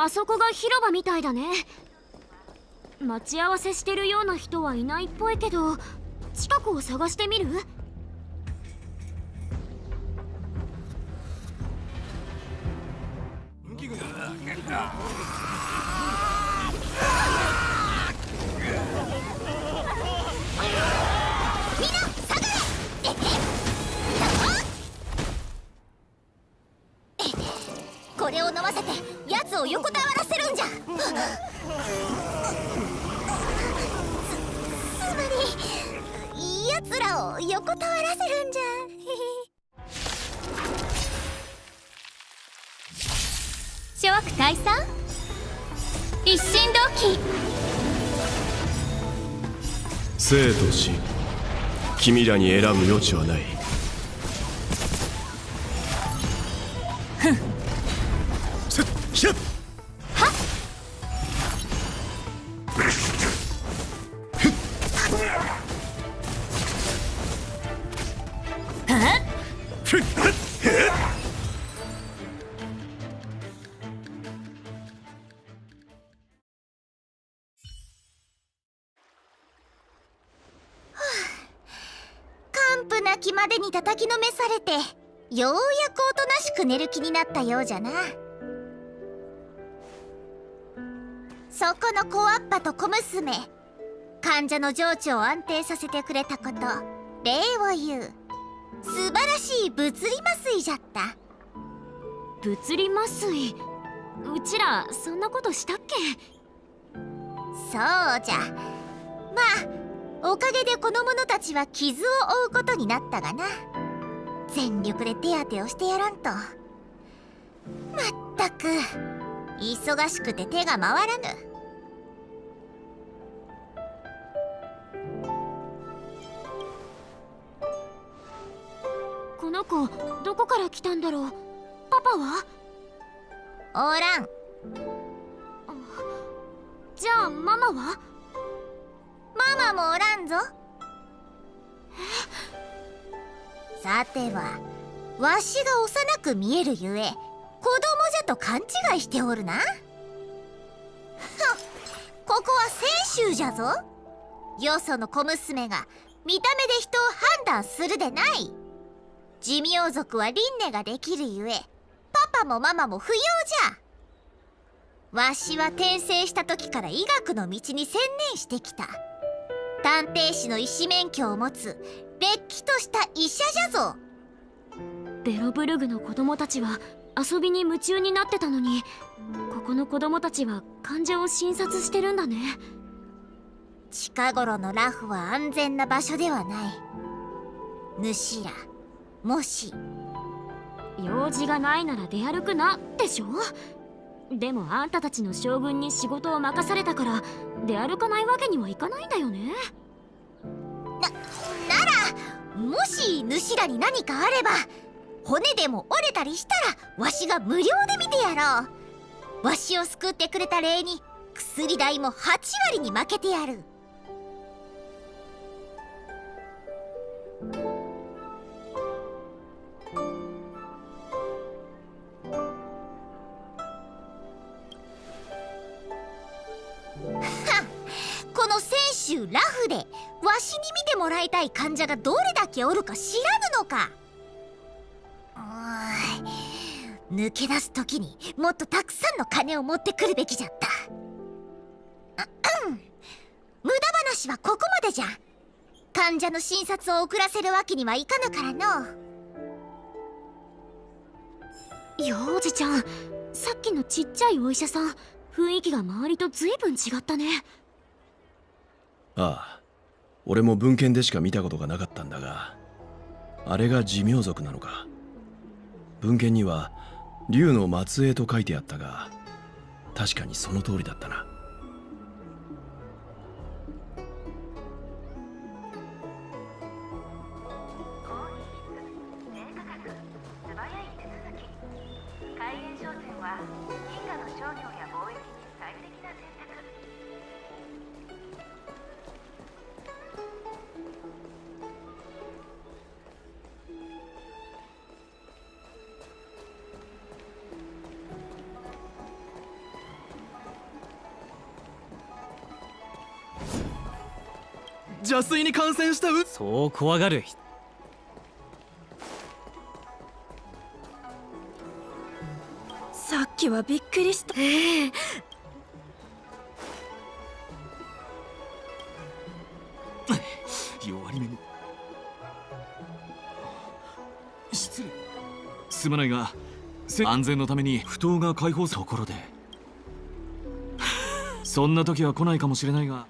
あそこが広場みたいだね。待ち合わせしてるような人はいないっぽいけど、近くを探してみる？ これを飲ませて奴を横たわらせるんじゃ。つまり奴らを横たわらせるんじゃ。諸悪退散、一心同期。 生と死、君らに選ぶ余地はない。 はっ。完膚なきまでに叩きのめされて、ようやくおとなしく寝る気になったようじゃな。そこの小わっぱと小娘、患者の情緒を安定させてくれたこと、礼を言う。素晴らしい物理麻酔じゃった。 物理麻酔？うちらそんなことしたっけ？ そうじゃ。まあおかげでこの者たちは傷を負うことになったがな。全力で手当てをしてやらんと。まったく忙しくて手が回らぬ。 この子どこから来たんだろう？パパは？ おらん。 じゃあママは？ ママもおらんぞ。さては、わしが幼く見えるゆえ子供じゃと勘違いしておるな。ここは泉州じゃぞ。よその小娘が見た目で人を判断するでない。寿命族は輪廻ができるゆえ、パパもママも不要じゃ。わしは転生した時から医学の道に専念してきた。探偵士の医師免許を持つれっきとした医者じゃぞ。 ベロブルグの子供たちは遊びに夢中になってたのに、ここの子供たちは患者を診察してるんだね。 近頃のラフは安全な場所ではない。主ら、もし用事がないなら出歩くなでしょ。でもあんたたちの将軍に仕事を任されたから出歩かないわけにはいかないんだよね。 ならもし主らに何かあれば、骨でも折れたりしたらわしが無料で見てやろう。わしを救ってくれた礼に薬代も8割に負けてやる。この泉州ラフでわしに見てもらいたい患者がどれだけおるか知らぬのか。抜け出す時にもっとたくさんの金を持ってくるべきじゃった。無駄話はここまでじゃ。患者の診察を遅らせるわけにはいかぬからの。 幼児ちゃん、さっきのちっちゃいお医者さん、雰囲気が周りと随分違ったね。 ああ、俺も文献でしか見たことがなかったんだが、あれが寿命族なのか。文献には竜の末裔と書いてあったが、確かにその通りだったな。 邪水に感染したそう怖がる。 さっきはびっくりした。 弱り目に。失礼。すまないが、安全のために埠頭が開放するところで。そんな時は来ないかもしれないが。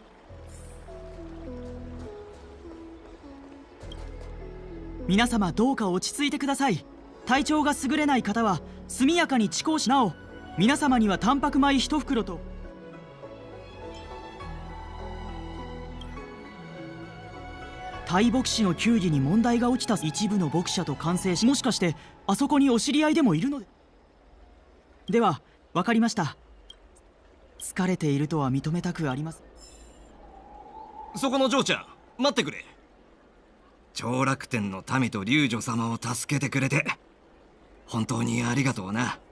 皆様どうか落ち着いてください。体調が優れない方は速やかに地高し、なお皆様にはタンパク米1袋と大牧師の球技に問題が起きた一部の牧者と管制し、もしかしてあそこにお知り合いでもいるので。では分かりました。疲れているとは認めたくあります。 そこの嬢ちゃん、待ってくれ。長楽天の民と龍女様を助けてくれて本当にありがとうな。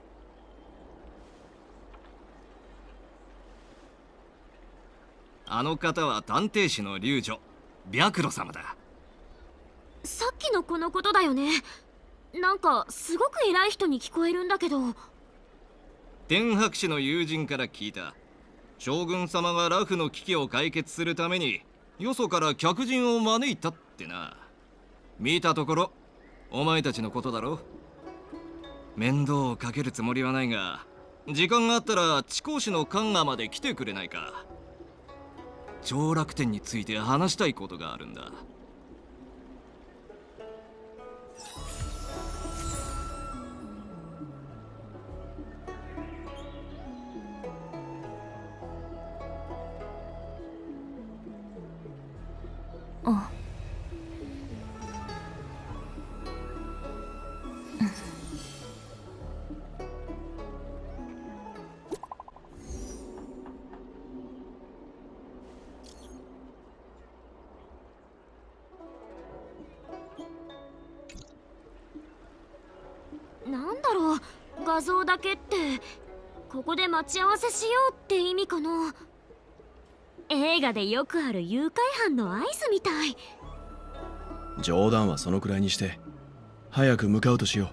あの方は探偵士の龍女白露様だ。 さっきの子のことだよね。なんかすごく偉い人に聞こえるんだけど。 天白氏の友人から聞いた。将軍様がラフの危機を解決するためによそから客人を招いたってな。見たところお前たちのことだろ。面倒をかけるつもりはないが、時間があったら地高士の観河まで来てくれないか。長楽天について話したいことがあるんだ。 あ、 なんだろう、画像だけって。ここで待ち合わせしようって意味かな。映画でよくある誘拐犯の合図みたい。 冗談はそのくらいにして早く向かうとしよ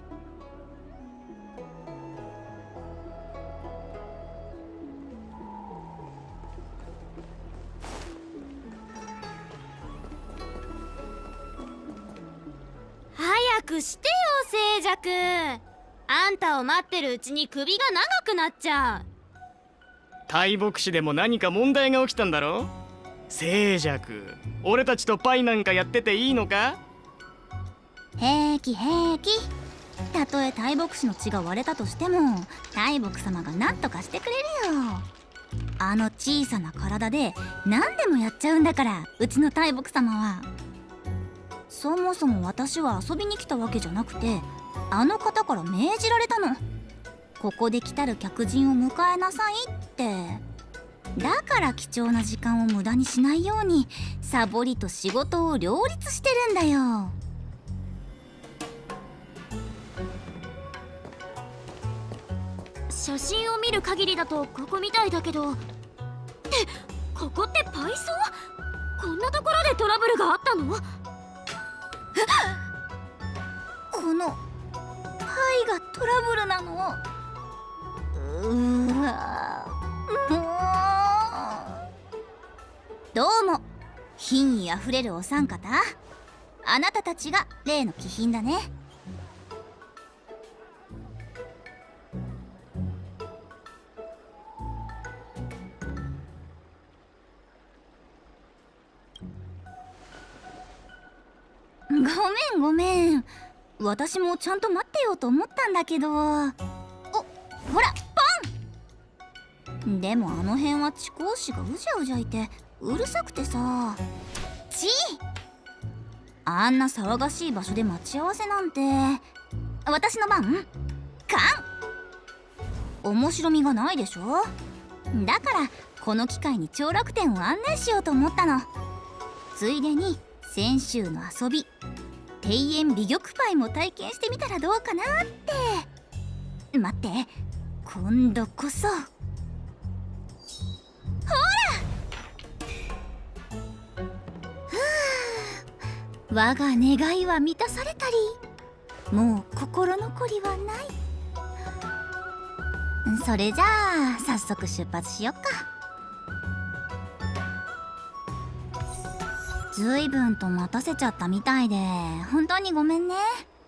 早くしてよ静寂。あんたを待ってるうちに首が長くなっちゃう。 大牧師でも何か問題が起きたんだろ。静寂、俺たちとパイなんかやってていいのか。 平気平気。たとえ大牧師の血が割れたとしても大牧様が何とかしてくれるよ。あの小さな体で何でもやっちゃうんだから、うちの大牧様は。そもそも私は遊びに来たわけじゃなくて、あの方から命じられたの。ここで来たる客人を迎えなさいって。だから貴重な時間を無駄にしないようにサボりと仕事を両立してるんだよ。 写真を見る限りだとここみたいだけど。ってここってパイソー？こんなところでトラブルがあったの？ このパイがトラブルなの？うわ、どうも、品位あふれるお三方。あなたたちが例の貴賓だね。ごめんごめん、私もちゃんと待ってようと思ったんだけど。お、ほらパン。でもあの辺は地高士がうじゃうじゃいてうるさくてさ。あんな騒がしい場所で待ち合わせなんて。私の番。面白みがないでしょ。だからこの機会に長楽天を案内しようと思ったの。ついでに先週の遊び、庭園美玉パイも体験してみたらどうかなって。待って、今度こそ。ほら、 我が願いは満たされたり、もう心残りはない。それじゃあ早速出発しよっか。ずいぶんと待たせちゃったみたいで本当にごめんね。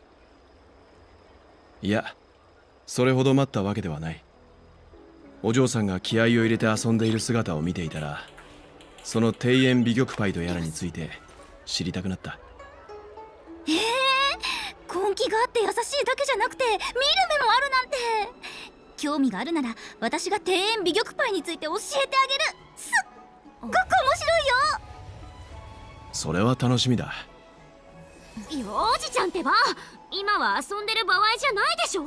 いや、それほど待ったわけではない。お嬢さんが気合を入れて遊んでいる姿を見ていたら、その庭園美玉パイとやらについて知りたくなった。 根気があって優しいだけじゃなくて見る目もあるなんて。興味があるなら私が庭園美玉パイについて教えてあげる。すっごく面白いよ。 それは楽しみだ。 幼児ちゃんってば、今は遊んでる場合じゃないでしょ。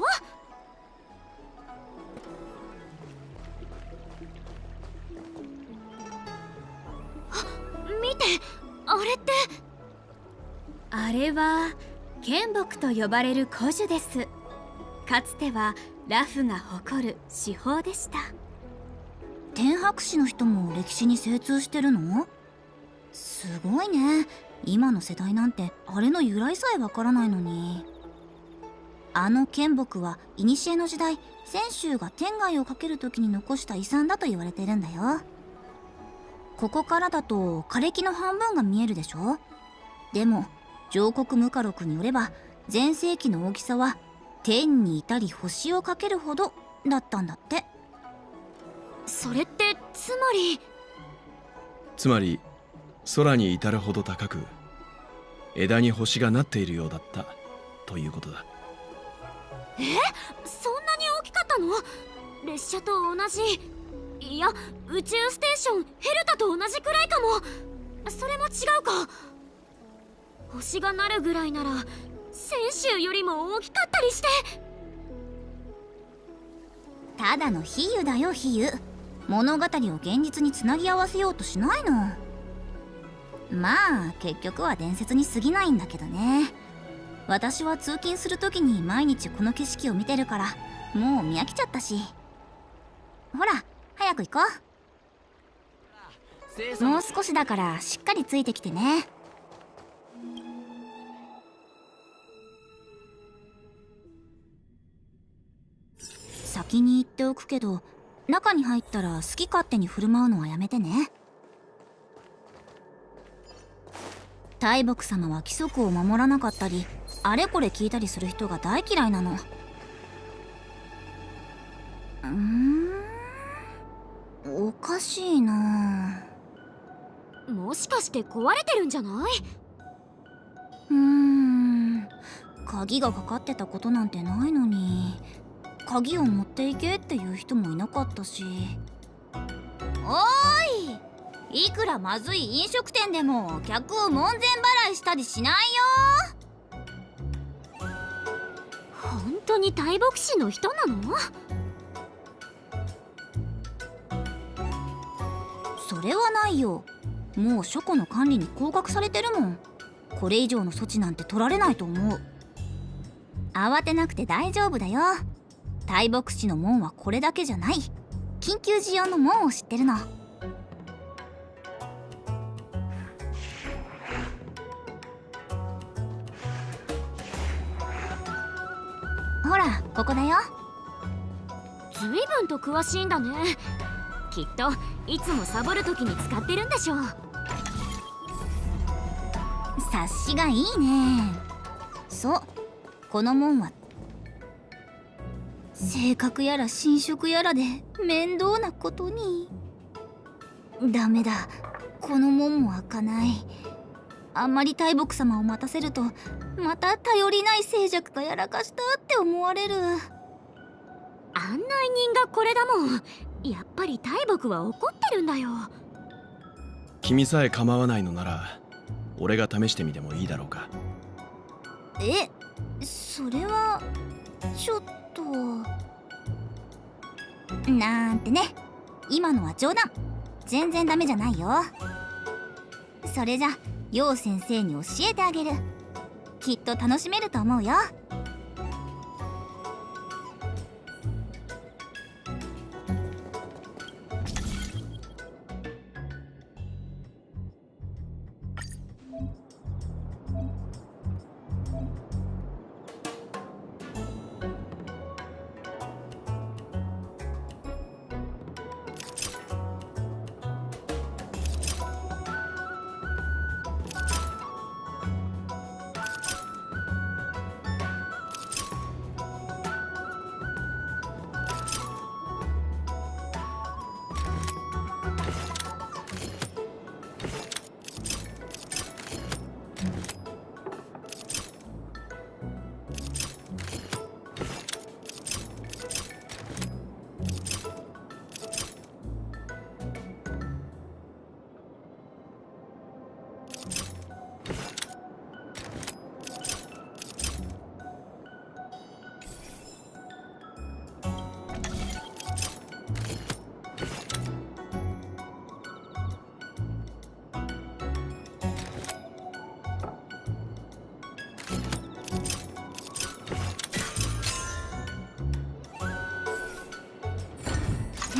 見て、あれって。 あれは剣木と呼ばれる古樹です。かつてはラフが誇る至宝でした。 天白氏の人も歴史に精通してるの？すごいね。今の世代なんてあれの由来さえわからないのに。あの剣木は古の時代、泉州が天涯をかける時に残した遺産だと言われてるんだよ。ここからだと枯れ木の半分が見えるでしょ。でも上国ムカロクによれば、全盛期の大きさは天に至り星をかけるほどだったんだって。 それってつまり空に至るほど高く、枝に星がなっているようだったということだ。 そんなに大きかったの？列車と同じ、いや宇宙ステーションヘルタと同じくらいかも。それも違うか。星がなるぐらいなら泉州よりも大きかったりして。 ただの比喩だよ、比喩。物語を現実につなぎ合わせようとしないの。まあ結局は伝説に過ぎないんだけどね。私は通勤する時に毎日この景色を見てるから、もう見飽きちゃったし。ほら早く行こう。もう少しだからしっかりついてきてね。先に言っておくけど、中に入ったら好き勝手に振る舞うのはやめてね。大木様は規則を守らなかったり、あれこれ聞いたりする人が大嫌いなの。おかしいな。 もしかして壊れてるんじゃない？ 鍵がかかってたことなんてないのに。鍵を持っていけっていう人もいなかったし。おーい、いくらまずい飲食店でも客を門前払いしたりしないよ。 本当に大牧師の人なの？ それはないよ。もう書庫の管理に降格されてるもん。これ以上の措置なんて取られないと思う。慌てなくて大丈夫だよ。大牧師の門はこれだけじゃない。緊急時用の門を知ってるの。ほらここだよ。 ずいぶんと詳しいんだね。きっといつもサボる時に使ってるんでしょう。 察しがいいね。そう、この門は性格やら侵食やらで面倒なことに。ダメだ、この門も開かない。あんまり大木様を待たせると、また頼りない静寂がやらかしたって思われる。 案内人がこれだもん。やっぱり大木は怒ってるんだよ。 君さえ構わないのなら、俺が試してみてもいいだろうか。 それはちょっと。なんてね。今のは冗談。全然ダメじゃないよ。それじゃ陽先生に教えてあげる。きっと楽しめると思うよ。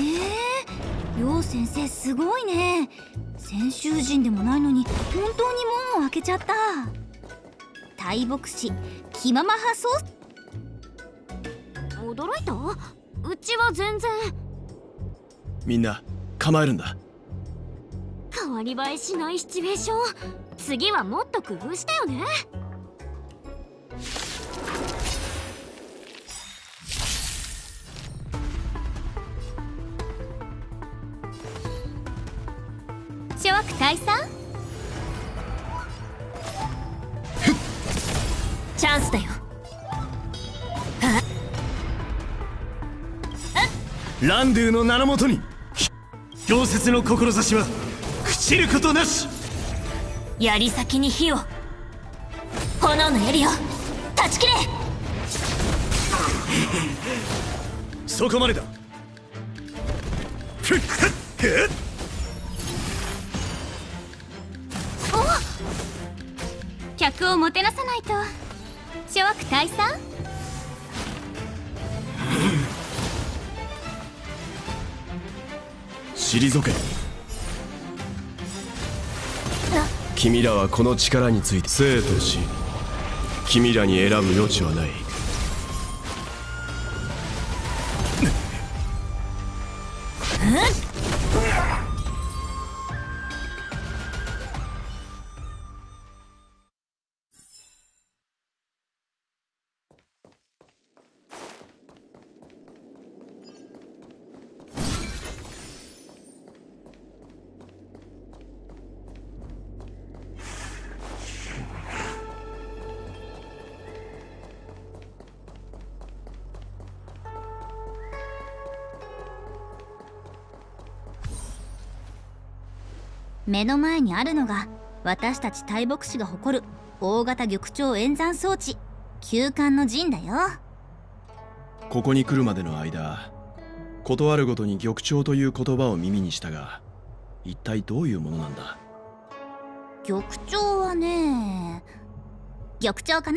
楊先生すごいね。先週人でもないのに本当に門を開けちゃった。大牧師気まま派ソース。 驚いた？うちは全然。 みんな構えるんだ。 変わり映えしないシチュエーション、次はもっと工夫したよね。 諸悪退散。 チャンスだよ。 ランドゥの名のもとに氷雪の志は朽ちることなし。 槍先に火を、炎の槍を断ち切れ。 そこまでだ。 客をもてなさないと。諸悪退散。 退け。君らはこの力について生と死、君らに選ぶ余地はない。 目の前にあるのが私たち大牧師が誇る大型玉鳥演算装置旧館の陣だよ。 ここに来るまでの間、ことあるごとに玉鳥という言葉を耳にしたが、一体どういうものなんだ？ 玉鳥はね、玉鳥かな。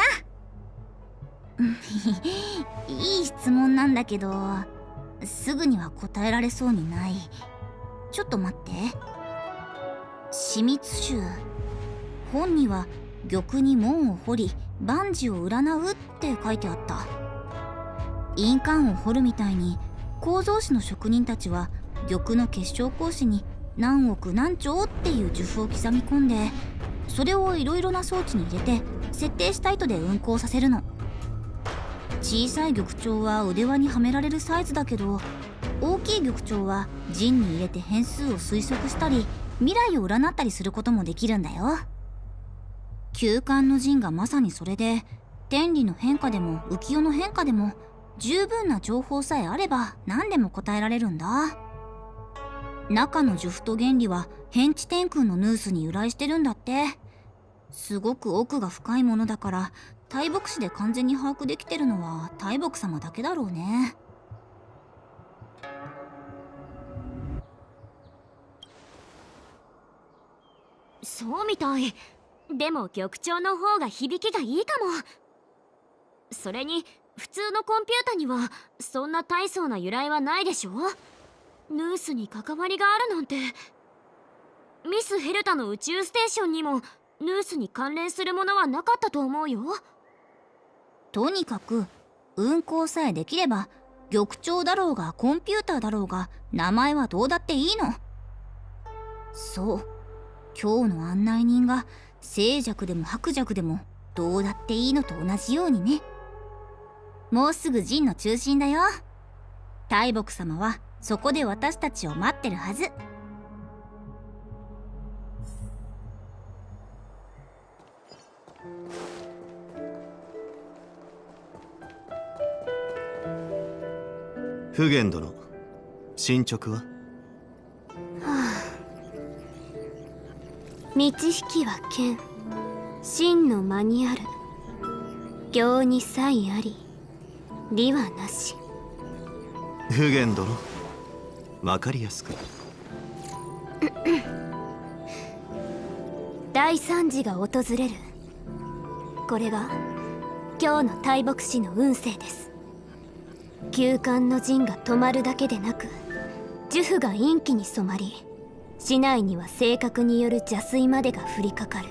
いい質問なんだけど、すぐには答えられそうにない。ちょっと待って。秘密集、本には玉に門を掘り万事を占うって書いてあった。印鑑を掘るみたいに構造師の職人たちは玉の結晶格子に何億何兆っていう呪符を刻み込んで、それをいろいろな装置に入れて設定した糸で運行させるの。小さい玉鳥は腕輪にはめられるサイズだけど、大きい玉鳥は陣に入れて変数を推測したり未来を占ったりすることもできるんだよ。旧館の陣がまさにそれで、天理の変化でも浮世の変化でも十分な情報さえあれば何でも答えられるんだ。中の呪符と原理は変地天空のヌースに由来してるんだって。すごく奥が深いものだから、大牧師で完全に把握できてるのは大牧様だけだろうね。 そうみたい。でも玉鳥の方が響きがいいかも。それに普通のコンピュータにはそんな大層な由来はないでしょ。ヌースに関わりがあるなんて。ミス・ヘルタの宇宙ステーションにもヌースに関連するものはなかったと思うよ。 とにかく運行さえできれば玉鳥だろうがコンピューターだろうが名前はどうだっていいの。そう、今日の案内人が静寂でも白弱でもどうだっていいのと同じようにね。もうすぐ陣の中心だよ。大牧様はそこで私たちを待ってるはず。 普賢殿、進捗は？ 道引きは剣、真のマニュアル。行に差異あり、理はなし。 普賢殿、わかりやすく。 大惨事が訪れる。これが今日の大牧師の運勢です。旧館の陣が止まるだけでなく、 呪符が陰気に染まり、市内には性格による邪推までが降りかかる。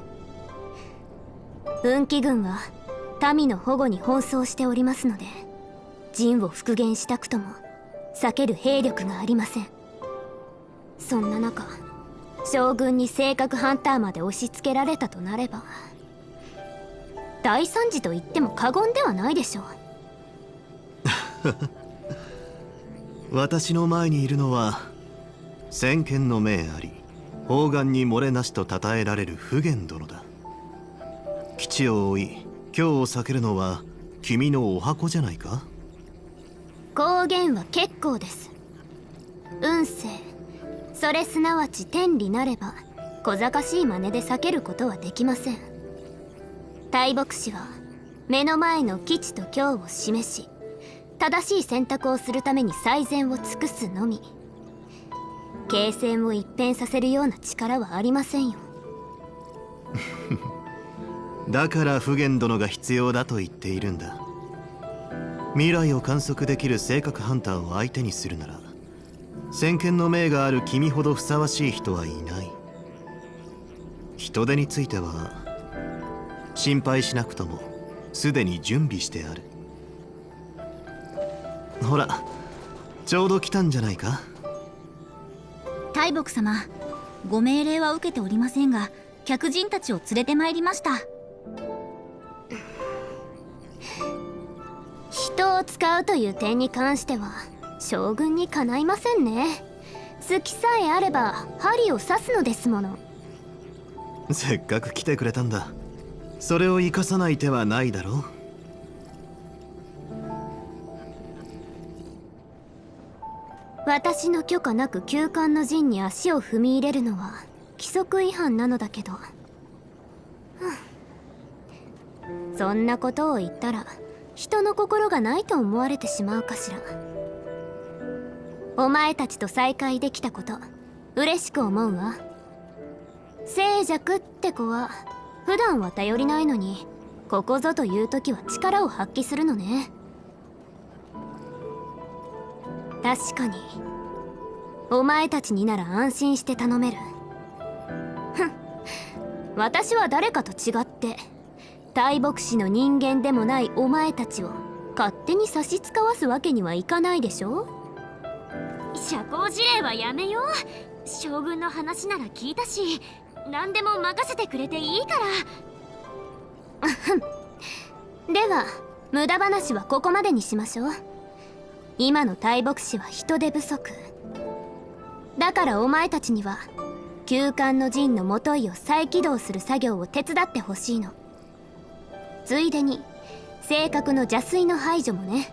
運気軍は民の保護に奔走しておりますので、陣を復元したくとも避ける兵力がありません。そんな中、将軍に性格ハンターまで押し付けられたとなれば、大惨事と言っても過言ではないでしょう。 私の前にいるのは先見の明あり砲丸に漏れなしと称えられる普賢殿だ。基地を追い今日を避けるのは君のお箱じゃないか。 公言は結構です。運勢、それすなわち天理なれば小賢しい真似で避けることはできません。大牧師は目の前の基地と今日を示し、正しい選択をするために最善を尽くすのみ。形勢を一変させるような力はありませんよ。 だから普賢殿が必要だと言っているんだ。未来を観測できる性格ハンターを相手にするなら、先見の明がある君ほどふさわしい人はいない。人手については心配しなくともすでに準備してある。ほら、ちょうど来たんじゃないか。 大木様、ご命令は受けておりませんが、客人たちを連れてまいりました。 人を使うという点に関しては将軍にかないませんね。好きさえあれば針を刺すのですもの。 せっかく来てくれたんだ。それを生かさない手はないだろう。 私の許可なく旧館の陣に足を踏み入れるのは規則違反なのだけど、そんなことを言ったら人の心がないと思われてしまうかしら。お前たちと再会できたこと嬉しく思うわ。静寂って子は普段は頼りないのに、ここぞという時は力を発揮するのね。確かにお前たちになら安心して頼める。ふん、私は誰かと違って大牧師の人間でもないお前たちを勝手に差し使わすわけにはいかないでしょ。社交辞令はやめよう。将軍の話なら聞いたし、何でも任せてくれていいから。では無駄話はここまでにしましょう。今の大牧師は人手不足だから、お前たちには旧館の陣の元井を再起動する作業を手伝ってほしいの。ついでに性格の邪推の排除もね。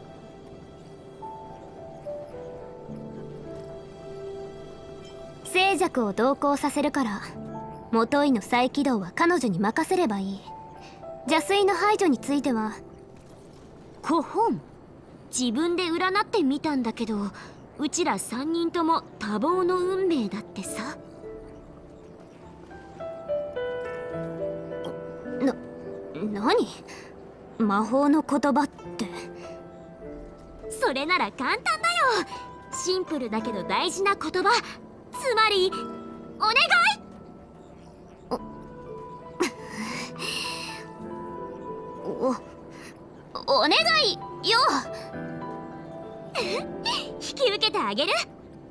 静寂を同行させるから、元井の再起動は彼女に任せればいい。邪推の排除については古本自分で占ってみたんだけど、うちら3人とも多忙の運命だってさ。何？魔法の言葉って。それなら簡単だよ。シンプルだけど大事な言葉、つまりお願い。お願いよ。引き受けてあげる。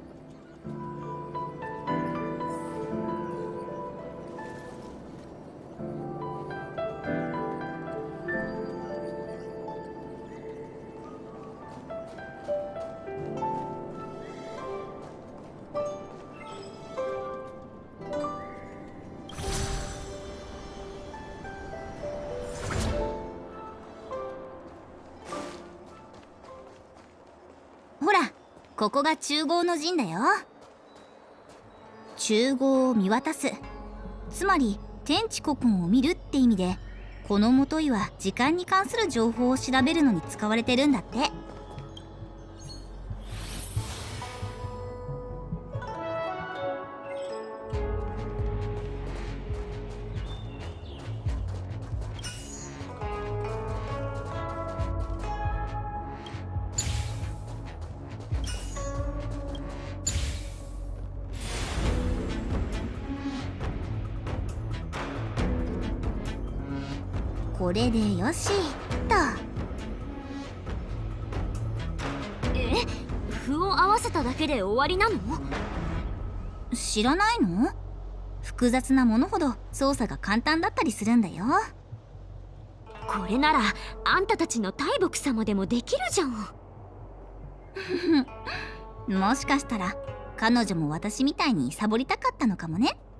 ほら、ここが中郷の陣だよ。中郷を見渡す、つまり天地古今を見るって意味で、この元井は時間に関する情報を調べるのに使われてるんだって。 これでよしと。 歩を合わせただけで終わりなの？ 知らないの？複雑なものほど操作が簡単だったりするんだよ。 これならあんたたちの大木様でもできるじゃん。 もしかしたら彼女も私みたいにサボりたかったのかもね。